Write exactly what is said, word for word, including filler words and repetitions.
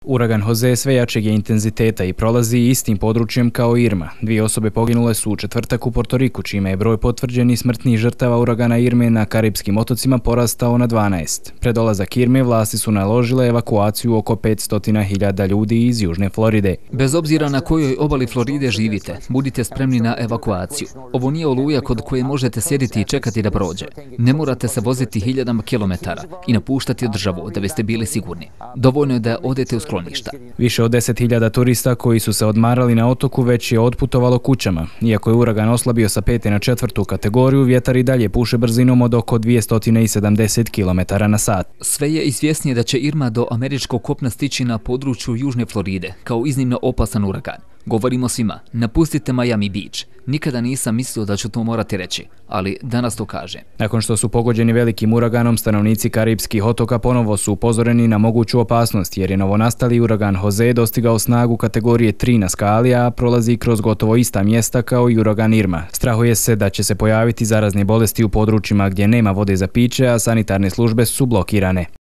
Uragan Jose sve jačeg je intenziteta i prolazi istim područjem kao Irma. Dvije osobe poginule su u četvrtak u Portoriku, čime je broj potvrđenih smrtnih žrtava uragana Irme na Karipskim otocima porastao na dvanaest. Pred dolazak Irme vlasti su naložile evakuaciju oko petsto hiljada ljudi iz Južne Floride. Bez obzira na kojoj obali Floride živite, budite spremni na evakuaciju. Ovo nije oluja kod koje možete sjediti i čekati da prođe. Ne morate se voziti hiljadama kilometara i napuštati državu da biste bili sigurni. Dovoljno je da odete u skloništa. Više od deset hiljada turista koji su se odmarali na otoku već je otputovalo kućama. Iako je uragan oslabio sa pete na četvrtu kategoriju, vjetar i dalje puše brzinom od oko dvjesto sedamdeset kilometara na sat. Sve je izvjesnije da će Irma do američkog kopna stići na području Južne Floride kao iznimno opasan uragan. Govorimo svima, napustite Miami Beach. Nikada nisam mislio da ću to morati reći, ali danas to kažem. Nakon što su pogođeni velikim uraganom, stanovnici Karipskih otoka ponovo su upozoreni na moguću opasnost, jer je novonastali uragan Jose dostigao snagu kategorije tri na skali, a prolazi kroz gotovo ista mjesta kao i uragan Irma. Strahuje se da će se pojaviti zarazne bolesti u područjima gdje nema vode za piće, a sanitarne službe su blokirane.